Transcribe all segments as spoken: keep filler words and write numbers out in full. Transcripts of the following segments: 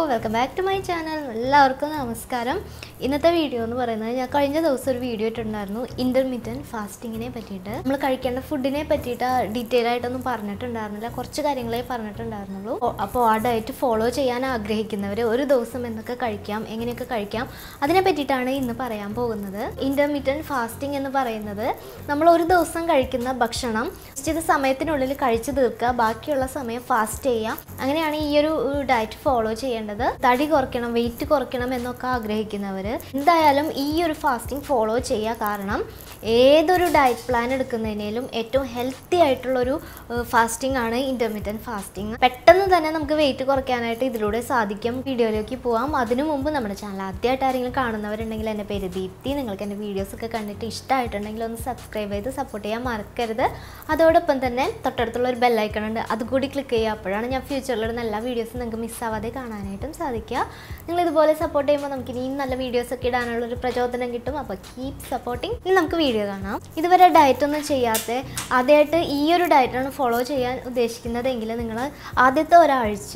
welcome back to my channel. എല്ലാവർക്കും നമസ്കാരം. ഇന്നത്തെ വീഡിയോ എന്ന് പറയുന്നത് ഞാൻ കഴിഞ്ഞ ദിവസം ഒരു വീഡിയോ ഇട്ടിട്ടുണ്ടായിരുന്നു ഇന്റർമിറ്റന്റ് ഫാസ്റ്റിങ്ങിനെ പറ്റിയിട്ട്. നമ്മൾ കഴിക്കേണ്ട ഫുഡിനെ പറ്റിയിട്ട് ഡീറ്റെയിൽ ആയിട്ടൊന്നും പറഞ്ഞിട്ടുണ്ടായിരുന്നില്ല. കുറച്ച് കാര്യങ്ങളെ പറഞ്ഞിട്ടുണ്ടായിരുന്നുള്ളൂ. അപ്പോൾ ആ ഡയറ്റ് ഫോളോ ചെയ്യാൻ ആഗ്രഹിക്കുന്നവർ ഒരു ദിവസം എന്തൊക്കെ കഴിക്കാം, എങ്ങനെയൊക്കെ കഴിക്കാം, അതിനെ പറ്റിയിട്ടാണ് ഇന്ന് പറയാൻ പോകുന്നത്. ഇന്റർമിറ്റന്റ് ഫാസ്റ്റിംഗ് എന്ന് പറയുന്നത് നമ്മൾ ഒരു ദിവസം കഴിക്കുന്ന ഭക്ഷണം നിശ്ചിത സമയത്തിനുള്ളിൽ കഴിച്ചു തീർക്കുക, ബാക്കിയുള്ള സമയം ഫാസ്റ്റ് ചെയ്യുക. അങ്ങനെയാണ് ഈ ഒരു ഡയറ്റ് ഫോളോ ചെയ്യേണ്ടത്. തടി കുറയ്ക്കണം, വെയിറ്റ് കുറയ്ക്കണം എന്നൊക്കെ ആഗ്രഹിക്കുന്നവർ എന്തായാലും ഈ ഒരു ഫാസ്റ്റിംഗ് ഫോളോ ചെയ്യുക. കാരണം ഏതൊരു ഡയറ്റ് പ്ലാൻ എടുക്കുന്നതിനേലും ഏറ്റവും ഹെൽത്തി ആയിട്ടുള്ളൊരു ഫാസ്റ്റിംഗ് ആണ് ഇൻ്റർമിറ്റൻറ്റ് ഫാസ്റ്റിംഗ്. പെട്ടെന്ന് തന്നെ നമുക്ക് വെയിറ്റ് കുറയ്ക്കാനായിട്ട് ഇതിലൂടെ സാധിക്കും. വീഡിയോയിലേക്ക് പോകാം. അതിനു മുമ്പ് നമ്മുടെ ചാനൽ ആദ്യമായിട്ട് ആരെങ്കിലും കാണുന്നവരുണ്ടെങ്കിൽ എൻ്റെ പേര് ദീപ്തി. നിങ്ങൾക്ക് എൻ്റെ വീഡിയോസൊക്കെ കണ്ടിട്ട് ഇഷ്ടമായിട്ടുണ്ടെങ്കിൽ ഒന്ന് സബ്സ്ക്രൈബ് ചെയ്ത് സപ്പോർട്ട് ചെയ്യാൻ മറക്കരുത്. അതോടൊപ്പം തന്നെ തൊട്ടടുത്തുള്ള ഒരു ബെല്ലൈക്കൺ ഉണ്ട്, അതുകൂടി ക്ലിക്ക് ചെയ്യുക. അപ്പോഴാണ് ഞാൻ ഫ്യൂച്ചറിലിടുന്ന എല്ലാ വീഡിയോസും നിങ്ങൾക്ക് മിസ്സാവാതെ കാണാനായിട്ടും സാധിക്കുക. നിങ്ങൾ ഇതുപോലെ സപ്പോർട്ട് ചെയ്യുമ്പോൾ നമുക്ക് ഇനിയും നല്ല വീഡിയോസൊക്കെ ഇടാനുള്ളൊരു പ്രചോദനം കിട്ടും. അപ്പോൾ കീപ് സപ്പോർട്ടിങ്. ഇനി നമുക്ക് വീഡിയോ കാണാം. ഇതുവരെ ഡയറ്റൊന്നും ചെയ്യാത്ത ആദ്യമായിട്ട് ഈ ഒരു ഡയറ്റാണ് ഫോളോ ചെയ്യാൻ ഉദ്ദേശിക്കുന്നതെങ്കിൽ നിങ്ങൾ ആദ്യത്തെ ഒരാഴ്ച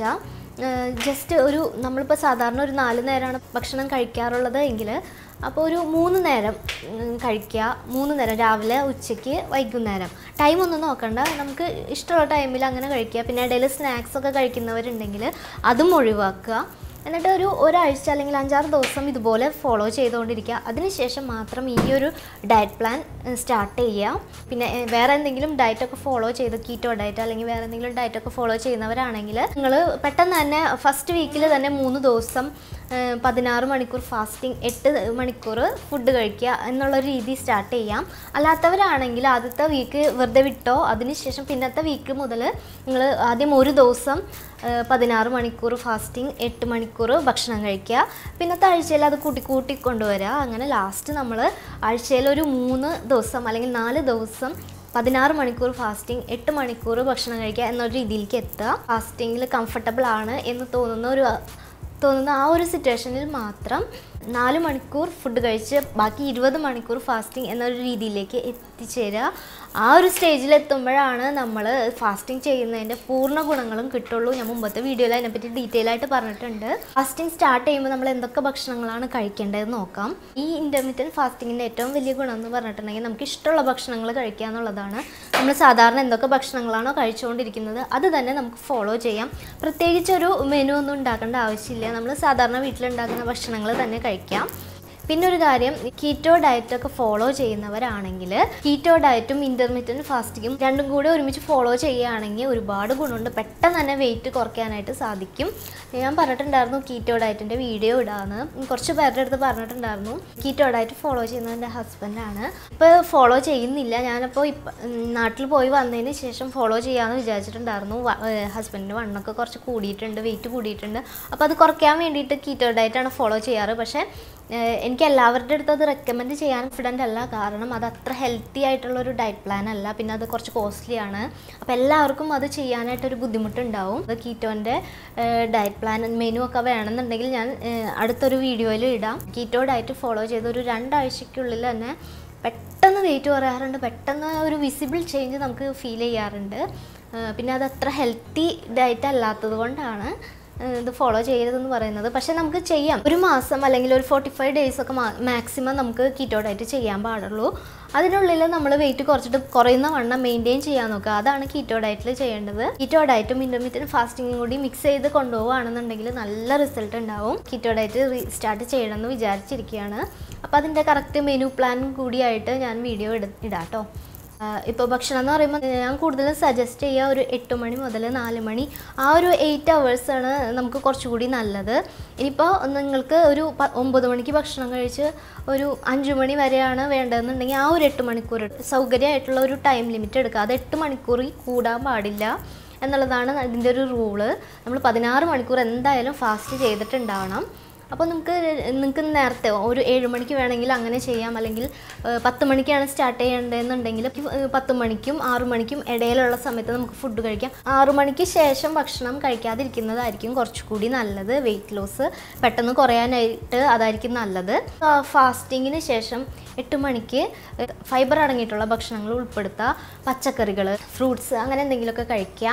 ജസ്റ്റ് ഒരു നമ്മളിപ്പോൾ സാധാരണ ഒരു നാല് നേരമാണ് ഭക്ഷണം കഴിക്കാറുള്ളത് എങ്കിൽ അപ്പോൾ ഒരു മൂന്ന് നേരം കഴിക്കുക. മൂന്ന് നേരം, രാവിലെ, ഉച്ചയ്ക്ക്, വൈകുന്നേരം. ടൈമൊന്നും നോക്കണ്ട, നമുക്ക് ഇഷ്ടമുള്ള ടൈമിൽ അങ്ങനെ കഴിക്കുക. പിന്നെ ഇടയിൽ സ്നാക്സൊക്കെ കഴിക്കുന്നവരുണ്ടെങ്കിൽ അതും ഒഴിവാക്കുക. എന്നിട്ട് ഒരു ഒരാഴ്ച അല്ലെങ്കിൽ അഞ്ചാറ് ദിവസം ഇതുപോലെ ഫോളോ ചെയ്തുകൊണ്ടിരിക്കുക. അതിനുശേഷം മാത്രം ഈ ഒരു ഡയറ്റ് പ്ലാൻ സ്റ്റാർട്ട് ചെയ്യുക. പിന്നെ വേറെ എന്തെങ്കിലും ഡയറ്റൊക്കെ ഫോളോ ചെയ്ത് കീറ്റോ ഡയറ്റ് അല്ലെങ്കിൽ വേറെ എന്തെങ്കിലും ഡയറ്റൊക്കെ ഫോളോ ചെയ്യുന്നവരാണെങ്കിൽ നിങ്ങൾ പെട്ടെന്ന് തന്നെ ഫസ്റ്റ് വീക്കിൽ തന്നെ മൂന്ന് ദിവസം പതിനാറ് മണിക്കൂർ ഫാസ്റ്റിംഗ്, എട്ട് മണിക്കൂർ ഫുഡ് കഴിക്കുക എന്നുള്ള രീതി സ്റ്റാർട്ട് ചെയ്യാം. അല്ലാത്തവരാണെങ്കിൽ ആദ്യത്തെ വീക്ക് വെറുതെ വിട്ടോ, അതിനുശേഷം പിന്നത്തെ വീക്ക് മുതൽ നിങ്ങൾ ആദ്യം ഒരു ദിവസം പതിനാറ് മണിക്കൂർ ഫാസ്റ്റിംഗ്, എട്ട് മണിക്കൂർ ഭക്ഷണം കഴിക്കുക. പിന്നത്തെ ആഴ്ചയിൽ അത് കൂട്ടി കൂട്ടി കൊണ്ടുവരിക. അങ്ങനെ ലാസ്റ്റ് നമ്മൾ ആഴ്ചയിൽ ഒരു മൂന്ന് ദിവസം അല്ലെങ്കിൽ നാല് ദിവസം പതിനാറ് മണിക്കൂർ ഫാസ്റ്റിംഗ്, എട്ട് മണിക്കൂർ ഭക്ഷണം കഴിക്കുക എന്നൊരു രീതിയിലേക്ക് എത്തുക. ഫാസ്റ്റിങ്ങിൽ കംഫർട്ടബിൾ ആണ് എന്ന് തോന്നുന്ന ഒരു തോന്നുന്ന ആ ഒരു സിറ്റുവേഷനിൽ മാത്രം നാല് മണിക്കൂർ ഫുഡ് കഴിച്ച് ബാക്കി ഇരുപത് മണിക്കൂർ ഫാസ്റ്റിംഗ് എന്നൊരു രീതിയിലേക്ക് എത്തിച്ചേരുക. ആ ഒരു സ്റ്റേജിൽ എത്തുമ്പോഴാണ് നമ്മൾ ഫാസ്റ്റിംഗ് ചെയ്യുന്നതിൻ്റെ പൂർണ്ണ ഗുണങ്ങളും കിട്ടുള്ളൂ. ഞാൻ മുമ്പത്തെ വീഡിയോയിൽ അതിനെപ്പറ്റി ഡീറ്റെയിൽ ആയിട്ട് പറഞ്ഞിട്ടുണ്ട്. ഫാസ്റ്റിംഗ് സ്റ്റാർട്ട് ചെയ്യുമ്പോൾ നമ്മൾ എന്തൊക്കെ ഭക്ഷണങ്ങളാണ് കഴിക്കേണ്ടതെന്ന് നോക്കാം. ഈ ഇൻ്റർമിറ്റൻറ്റ് ഫാസ്റ്റിങ്ങിൻ്റെ ഏറ്റവും വലിയ ഗുണം എന്ന് പറഞ്ഞിട്ടുണ്ടെങ്കിൽ നമുക്ക് ഇഷ്ടമുള്ള ഭക്ഷണങ്ങൾ കഴിക്കുക എന്നുള്ളതാണ്. നമ്മൾ സാധാരണ എന്തൊക്കെ ഭക്ഷണങ്ങളാണോ കഴിച്ചുകൊണ്ടിരിക്കുന്നത് അത് തന്നെ നമുക്ക് ഫോളോ ചെയ്യാം. പ്രത്യേകിച്ചൊരു മെനു ഒന്നും ഉണ്ടാക്കേണ്ട ആവശ്യമില്ല. നമ്മൾ സാധാരണ വീട്ടിലുണ്ടാക്കുന്ന ഭക്ഷണങ്ങൾ തന്നെ കഴിക്കാം. പിന്നെ ഒരു കാര്യം, കീറ്റോ ഡയറ്റൊക്കെ ഫോളോ ചെയ്യുന്നവരാണെങ്കിൽ കീറ്റോ ഡയറ്റും ഇൻ്റർമിറ്റൻറ്റ് ഫാസ്റ്റിങ്ങും രണ്ടും കൂടെ ഒരുമിച്ച് ഫോളോ ചെയ്യുകയാണെങ്കിൽ ഒരുപാട് ഗുണമുണ്ട്. പെട്ടെന്ന് തന്നെ വെയിറ്റ് കുറയ്ക്കാനായിട്ട് സാധിക്കും. ഞാൻ പറഞ്ഞിട്ടുണ്ടായിരുന്നു കീറ്റോ ഡയറ്റിൻ്റെ വീഡിയോ ഇടാന്ന്. കുറച്ച് പേരുടെ അടുത്ത് പറഞ്ഞിട്ടുണ്ടായിരുന്നു. കീറ്റോ ഡയറ്റ് ഫോളോ ചെയ്യുന്നത് എൻ്റെ ഹസ്ബൻഡാണ്. ഇപ്പോൾ ഫോളോ ചെയ്യുന്നില്ല. ഞാനപ്പോൾ ഇപ്പം നാട്ടിൽ പോയി വന്നതിന് ശേഷം ഫോളോ ചെയ്യാമെന്ന് വിചാരിച്ചിട്ടുണ്ടായിരുന്നു. ഹസ്ബൻഡിൻ്റെ വണ്ണൊക്കെ കുറച്ച് കൂടിയിട്ടുണ്ട്, വെയിറ്റ് കൂടിയിട്ടുണ്ട്. അപ്പോൾ അത് കുറയ്ക്കാൻ വേണ്ടിയിട്ട് കീറ്റോ ഡയറ്റാണ് ഫോളോ ചെയ്യാറ്. പക്ഷേ എനിക്ക് എല്ലാവരുടെ അടുത്ത് അത് റെക്കമെൻഡ് ചെയ്യാൻ കോൺഫിഡൻ്റ് അല്ല. കാരണം അത് അത്ര ഹെൽത്തി ആയിട്ടുള്ളൊരു ഡയറ്റ് പ്ലാൻ അല്ല. പിന്നെ അത് കുറച്ച് കോസ്റ്റ്ലിയാണ്. അപ്പോൾ എല്ലാവർക്കും അത് ചെയ്യാനായിട്ടൊരു ബുദ്ധിമുട്ടുണ്ടാവും. അത് കീറ്റോൻ്റെ ഡയറ്റ് പ്ലാൻ മെനു ഒക്കെ വേണമെന്നുണ്ടെങ്കിൽ ഞാൻ അടുത്തൊരു വീഡിയോയിൽ ഇടാം. കീറ്റോ ഡയറ്റ് ഫോളോ ചെയ്ത് ഒരു രണ്ടാഴ്ചയ്ക്കുള്ളിൽ തന്നെ പെട്ടെന്ന് വെയിറ്റ് കുറയാറുണ്ട്. പെട്ടെന്ന് ഒരു വിസിബിൾ ചേഞ്ച് നമുക്ക് ഫീൽ ചെയ്യാറുണ്ട്. പിന്നെ അത് അത്ര ഹെൽത്തി ഡയറ്റ് അല്ലാത്തത് കൊണ്ടാണ് ഇത് ഫോളോ ചെയ്യരുതെന്ന് പറയുന്നത്. പക്ഷേ നമുക്ക് ചെയ്യാം. ഒരു മാസം അല്ലെങ്കിൽ ഒരു ഫോർട്ടി ഫൈവ് ഡേയ്സ് ഒക്കെ മാക്സിമം നമുക്ക് കീറ്റോ ഡയറ്റ് ചെയ്യാൻ പാടുള്ളൂ. അതിനുള്ളിൽ നമ്മൾ വെയിറ്റ് കുറച്ചിട്ട് കുറയുന്ന വണ്ണം മെയിൻറ്റെയിൻ ചെയ്യാൻ നോക്കുക. അതാണ് കീറ്റോ ഡയറ്റിൽ ചെയ്യേണ്ടത്. കീറ്റോ ഡയറ്റും ഇൻ്റർമിറ്റൻറ്റ് ഫാസ്റ്റിങ്ങും കൂടി മിക്സ് ചെയ്ത് കൊണ്ടുപോവുകയാണെന്നുണ്ടെങ്കിൽ നല്ല റിസൾട്ട് ഉണ്ടാവും. കീറ്റോ ഡയറ്റ് സ്റ്റാർട്ട് ചെയ്യണമെന്ന് വിചാരിച്ചിരിക്കുകയാണ്. അപ്പോൾ അതിൻ്റെ കറക്റ്റ് മെനു പ്ലാൻ കൂടിയായിട്ട് ഞാൻ വീഡിയോ ഇട ഇടാം കേട്ടോ. ഇപ്പോൾ ഭക്ഷണം എന്ന് പറയുമ്പോൾ ഞാൻ കൂടുതലും സജസ്റ്റ് ചെയ്യുക ഒരു എട്ട് മണി മുതൽ നാല് മണി, ആ ഒരു എയ്റ്റ് അവേഴ്സാണ് നമുക്ക് കുറച്ചുകൂടി നല്ലത്. ഇനിയിപ്പോൾ നിങ്ങൾക്ക് ഒരു ഒമ്പത് മണിക്ക് ഭക്ഷണം കഴിച്ച് ഒരു അഞ്ച് മണി വരെയാണ് വേണ്ടതെന്നുണ്ടെങ്കിൽ ആ ഒരു എട്ട് മണിക്കൂർ സൗകര്യമായിട്ടുള്ള ഒരു ടൈം ലിമിറ്റ് എടുക്കുക. അത് എട്ട് മണിക്കൂറിൽ കൂടാൻ പാടില്ല എന്നുള്ളതാണ് അതിൻ്റെ ഒരു റൂള്. നമ്മൾ പതിനാറ് മണിക്കൂർ എന്തായാലും ഫാസ്റ്റ് ചെയ്തിട്ടുണ്ടാവണം. അപ്പോൾ നമുക്ക് നിങ്ങൾക്ക് നേരത്തെ ഒരു ഏഴ് മണിക്ക് വേണമെങ്കിൽ അങ്ങനെ ചെയ്യാം. അല്ലെങ്കിൽ പത്ത് മണിക്കാണ് സ്റ്റാർട്ട് ചെയ്യേണ്ടതെന്നുണ്ടെങ്കിൽ പത്ത് മണിക്കും ആറു മണിക്കും ഇടയിലുള്ള സമയത്ത് നമുക്ക് ഫുഡ് കഴിക്കാം. ആറു മണിക്ക് ശേഷം ഭക്ഷണം കഴിക്കാതിരിക്കുന്നതായിരിക്കും കുറച്ചുകൂടി നല്ലത്. വെയിറ്റ് ലോസ് പെട്ടെന്ന് കുറയാനായിട്ട് അതായിരിക്കും നല്ലത്. ഫാസ്റ്റിങ്ങിന് ശേഷം എട്ട് മണിക്ക് ഫൈബർ അടങ്ങിയിട്ടുള്ള ഭക്ഷണങ്ങൾ ഉൾപ്പെടുത്തുക. പച്ചക്കറികൾ, ഫ്രൂട്ട്സ് അങ്ങനെ എന്തെങ്കിലുമൊക്കെ കഴിക്കുക.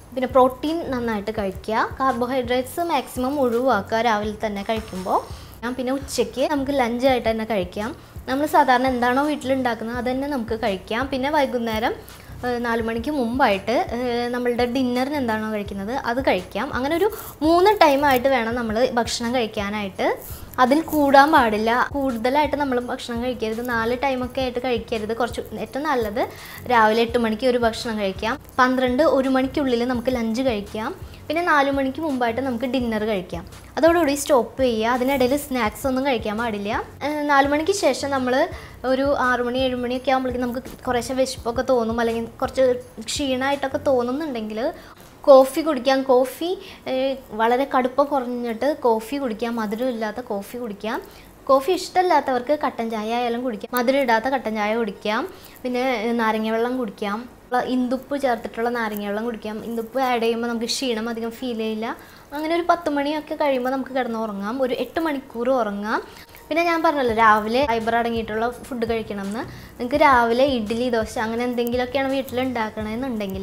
പിന്നെ പ്രോട്ടീൻ നന്നായിട്ട് കഴിക്കുക, കാർബോഹൈഡ്രേറ്റ്സ് മാക്സിമം ഒഴിവാക്കുക രാവിലെ തന്നെ കഴിക്കുമ്പോൾ. പിന്നെ ഉച്ചയ്ക്ക് നമുക്ക് ലഞ്ചായിട്ട് തന്നെ കഴിക്കാം. നമ്മൾ സാധാരണ എന്താണോ വീട്ടിലുണ്ടാക്കുന്നത് അത് തന്നെ നമുക്ക് കഴിക്കാം. പിന്നെ വൈകുന്നേരം നാല് മണിക്ക് മുമ്പായിട്ട് നമ്മളുടെ ഡിന്നറിന് എന്താണോ കഴിക്കുന്നത് അത് കഴിക്കാം. അങ്ങനെ ഒരു മൂന്ന് ടൈമായിട്ട് വേണം നമ്മൾ ഭക്ഷണം കഴിക്കാനായിട്ട്. അതിൽ കൂടാൻ പാടില്ല, കൂടുതലായിട്ട് നമ്മൾ ഭക്ഷണം കഴിക്കരുത്. നാല് ടൈമൊക്കെ ആയിട്ട് കഴിക്കരുത്. കുറച്ച് ഏറ്റവും നല്ലത് രാവിലെ എട്ട് മണിക്ക് ഒരു ഭക്ഷണം കഴിക്കാം, പന്ത്രണ്ട് ഒരു മണിക്കുള്ളിൽ നമുക്ക് ലഞ്ച് കഴിക്കാം, പിന്നെ നാല് മണിക്ക് മുമ്പായിട്ട് നമുക്ക് ഡിന്നർ കഴിക്കാം. അതോടുകൂടി സ്റ്റോപ്പ് ചെയ്യുക. അതിനിടയിൽ സ്നാക്സ് ഒന്നും കഴിക്കാൻ പാടില്ല. നാല് മണിക്ക് ശേഷം നമ്മൾ ഒരു ആറു മണി ഏഴ് മണിയൊക്കെ ആകുമ്പോഴേക്കും നമുക്ക് കുറേശ്ശെ വിശപ്പൊക്കെ തോന്നും, അല്ലെങ്കിൽ കുറച്ച് ക്ഷീണമായിട്ടൊക്കെ തോന്നുന്നുണ്ടെങ്കിൽ കോഫി കുടിക്കാം. കോഫി വളരെ കടുപ്പം കുറഞ്ഞിട്ട് കോഫി കുടിക്കാം, മധുരം ഇല്ലാത്ത കോഫി കുടിക്കാം. കോഫി ഇഷ്ടമില്ലാത്തവർക്ക് കട്ടൻ ചായ ആയാലും കുടിക്കാം, മധുരം ഇടാത്ത കട്ടൻ ചായ കുടിക്കാം. പിന്നെ നാരങ്ങ വെള്ളം കുടിക്കാം, ഇന്ദുപ്പ് ചേർത്തിട്ടുള്ള നാരങ്ങ വെള്ളം കുടിക്കാം. ഇന്ദുപ്പ് ആഡ് ചെയ്യുമ്പോൾ നമുക്ക് ക്ഷീണം അധികം ഫീൽ ചെയ്യില്ല. അങ്ങനെ ഒരു പത്ത് മണിയൊക്കെ കഴിയുമ്പോൾ നമുക്ക് കിടന്ന് ഉറങ്ങാം, ഒരു എട്ട് മണിക്കൂർ ഉറങ്ങാം. പിന്നെ ഞാൻ പറഞ്ഞല്ലോ രാവിലെ ഫൈബർ അടങ്ങിയിട്ടുള്ള ഫുഡ് കഴിക്കണം എന്ന്. നിങ്ങൾക്ക് രാവിലെ ഇഡ്ഡലി ദോശ അങ്ങനെ എന്തെങ്കിലുമൊക്കെയാണ് വീട്ടിലുണ്ടാക്കണമെന്നുണ്ടെങ്കിൽ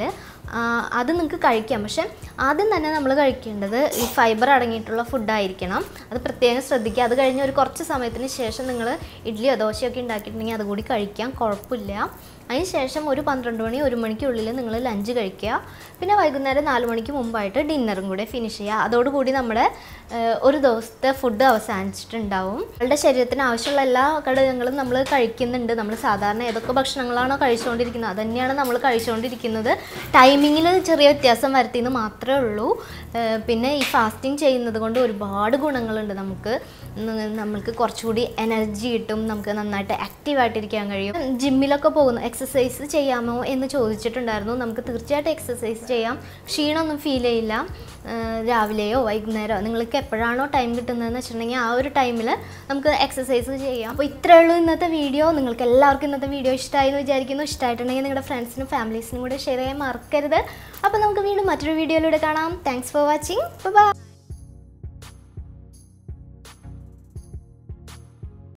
അത് നിങ്ങൾക്ക് കഴിക്കാം. പക്ഷെ ആദ്യം തന്നെ നമ്മൾ കഴിക്കേണ്ടത് ഈ ഫൈബർ അടങ്ങിയിട്ടുള്ള ഫുഡായിരിക്കണം. അത് പ്രത്യേകം ശ്രദ്ധിക്കുക. അത് കഴിഞ്ഞ് ഒരു കുറച്ച് സമയത്തിന് ശേഷം നിങ്ങൾ ഇഡ്ഡലിയോ ദോശയൊക്കെ ഉണ്ടാക്കിയിട്ടുണ്ടെങ്കിൽ അതുകൂടി കഴിക്കാം, കുഴപ്പമില്ല. അതിന് ശേഷം ഒരു പന്ത്രണ്ട് മണി ഒരു മണിക്കുള്ളിൽ നിങ്ങൾ ലഞ്ച് കഴിക്കുക. പിന്നെ വൈകുന്നേരം നാല് മണിക്ക് മുമ്പായിട്ട് ഡിന്നറും കൂടെ ഫിനിഷ് ചെയ്യുക. അതോടുകൂടി നമ്മുടെ ഒരു ദിവസത്തെ ഫുഡ് അവസാനിച്ചിട്ടുണ്ടാവും. നമ്മളുടെ ശരീരത്തിന് ആവശ്യമുള്ള എല്ലാ ഘടകങ്ങളും നമ്മൾ കഴിക്കുന്നുണ്ട്. നമ്മൾ സാധാരണ ഏതൊക്കെ ഭക്ഷണങ്ങളാണോ കഴിച്ചുകൊണ്ടിരിക്കുന്നത് അത് തന്നെയാണ് നമ്മൾ കഴിച്ചുകൊണ്ടിരിക്കുന്നത്. ടൈമിങ്ങിൽ ചെറിയ വ്യത്യാസം വരുത്തിയെന്ന് മാത്രമേ ഉള്ളൂ. പിന്നെ ഈ ഫാസ്റ്റിംഗ് ചെയ്യുന്നത് കൊണ്ട് ഒരുപാട് ഗുണങ്ങളുണ്ട്. നമുക്ക് നമ്മൾക്ക് കുറച്ചുകൂടി എനർജി കിട്ടും, നമുക്ക് നന്നായിട്ട് ആക്റ്റീവായിട്ടിരിക്കാൻ കഴിയും. ജിമ്മിലൊക്കെ പോകുന്നു, എക്സസൈസ് ചെയ്യാമോ എന്ന് ചോദിച്ചിട്ടുണ്ടായിരുന്നു. നമുക്ക് തീർച്ചയായിട്ടും എക്സസൈസ് ചെയ്യാം, ക്ഷീണമൊന്നും ഫീൽ ചെയ്യില്ല. രാവിലെയോ വൈകുന്നേരമോ നിങ്ങൾക്ക് എപ്പോഴാണോ ടൈം കിട്ടുന്നതെന്ന് വെച്ചിട്ടുണ്ടെങ്കിൽ ആ ഒരു ടൈമിൽ നമുക്ക് എക്സസൈസ് ചെയ്യാം. അപ്പോൾ ഇത്രയേ ഉള്ളൂ ഇന്നത്തെ വീഡിയോ. നിങ്ങൾക്ക് എല്ലാവർക്കും ഇന്നത്തെ വീഡിയോ ഇഷ്ടമായി എന്ന് വിചാരിക്കുന്നു. ഇഷ്ടമായിട്ടുണ്ടെങ്കിൽ നിങ്ങളുടെ ഫ്രണ്ട്സിനും ഫാമിലീസിനും കൂടെ ഷെയർ ചെയ്യാൻ മറക്കരുത്. അപ്പോൾ നമുക്ക് വീണ്ടും മറ്റൊരു വീഡിയോയിലൂടെ കാണാം. Thanks for watching. ബൈ.